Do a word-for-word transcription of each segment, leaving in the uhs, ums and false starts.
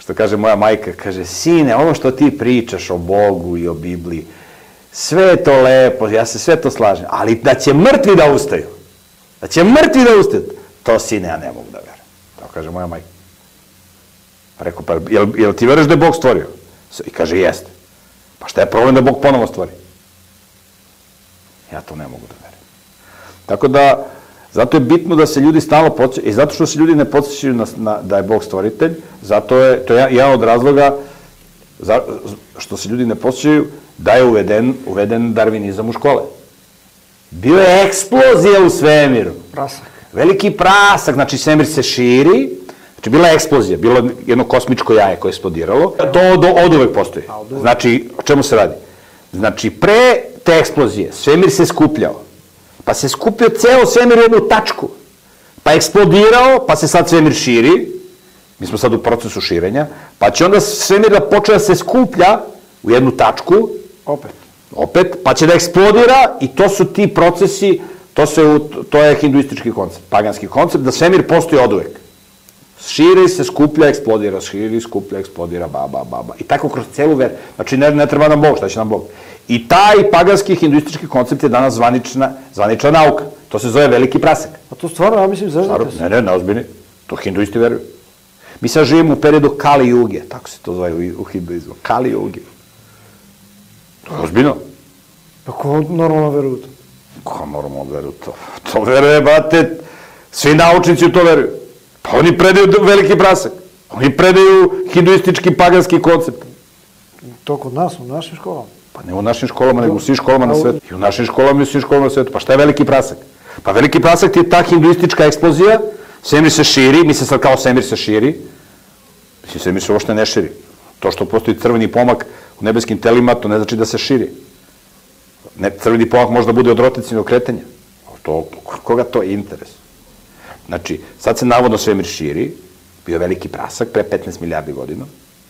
što kaže moja majka, kaže, sine, ono što ti pričaš o Bogu i o Bibliji, sve je to lepo, ja se sve to slažem, ali da će mrtvi da ustaju, da će mrtvi da ustaju, to, sine, ja ne mogu da verujem. Tako kaže moja majka. Pa rekao, pa jel, jel ti veruješ da je Bog stvorio? I kaže, jeste. Pa šta je problem da Bog ponovo stvori? Ja to ne mogu da verujem. Tako da, zato je bitno da se ljudi stalno podsjećaju, i zato što se ljudi ne podsjećaju na, na, da je Bog stvoritelj, zato je, to je jedan od razloga za, što se ljudi ne podsjećaju da je uveden, uveden darvinizam u škole. Bio je eksplozija u svemiru. Prasak. Veliki prasak, znači svemir se širi, znači bila je eksplozija, bilo je jedno kosmičko jaje koje je eksplodiralo. To do, od uvek postoji. Znači, o čemu se radi? Znači, pre te eksplozije svemir se skupljao, pa se skupio ceo svemir u jednu tačku, pa je eksplodirao, pa se sad svemir širi, mi smo sad u procesu širenja, pa će onda svemir da počne da se skuplja u jednu tačku, Opet. opet, pa će da eksplodira i to su ti procesi, to, se, to je hinduistički koncept, paganski koncept, da svemir postoji oduvek. Širi se, skuplja, eksplodira, širi, skuplja, eksplodira, ba, ba, ba, ba. I tako kroz celu veru. Znači, ne, ne treba nam Bog, šta će nam Bog? I taj paganski hinduistički koncept je danas zvanična, zvanična nauka. To se zove veliki prasak. A to stvarno, ja mislim, zaždate se. Ne, ne, neozbiljni. To hinduisti veruju. Mi sad živimo u periodu Kali Juge, tako se to zove u, u hinduizmu. Kali Juge. To je ozbiljno. Pa ko normalno veruje u to? Ko normalno veruje u to? To veruje, brate, svi naučnici u to veruju. Pa oni predaju veliki prasak. Oni predaju hinduistički paganski koncept. To kod nas, u našim školama. Pa ne u našim školama, nego u svim školama na svetu. I u našim školama i u svim školama na svetu. Pa šta je veliki prasak? Pa veliki prasak ti je ta hinduistička eksplozija, svemir se širi, mi se sad kao svemir se širi, mislim, svemir se uopšte ne širi. To što postoji crveni pomak u nebeskim telima, to ne znači da se širi. Ne, crveni pomak može da bude od rotacijnog kretanja. To, koga to je interes? Znači, sad se navodno svemir širi, bio je veliki prasak pre petnaest milijardi godina,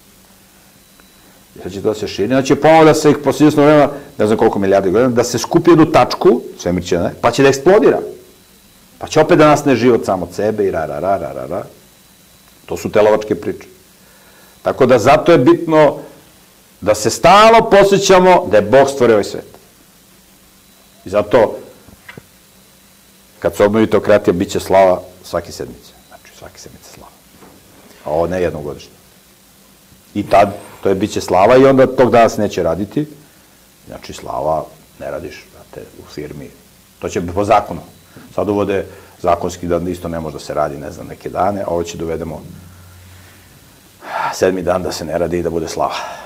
sad će to da se širi, znači ponovo da se ih posle izvesnog vremena, ne znam koliko milijardi godina, da se skupi jednu tačku, svemir će, ne, pa će da eksplodira. Pa će opet da nastane život sam od sebe i ra, ra, ra, ra, ra, ra. To su telovačke priče. Tako da zato je bitno da se stalno posjećamo da je Bog stvorio ovaj svet. I zato, kad se obnovi teokratija, bit će slava svake sedmice. Znači, svake sedmice slava. A ovo ne jednogodišnje. I tad, to je bit će slava i onda tog dana se neće raditi. Znači, slava ne radiš, znate, u firmi. To će po zakonu. Sad uvode zakonski da isto ne može da se radi, ne znam, neke dane, a ovo će dovedemo sedmi dan da se ne radi i da bude slava.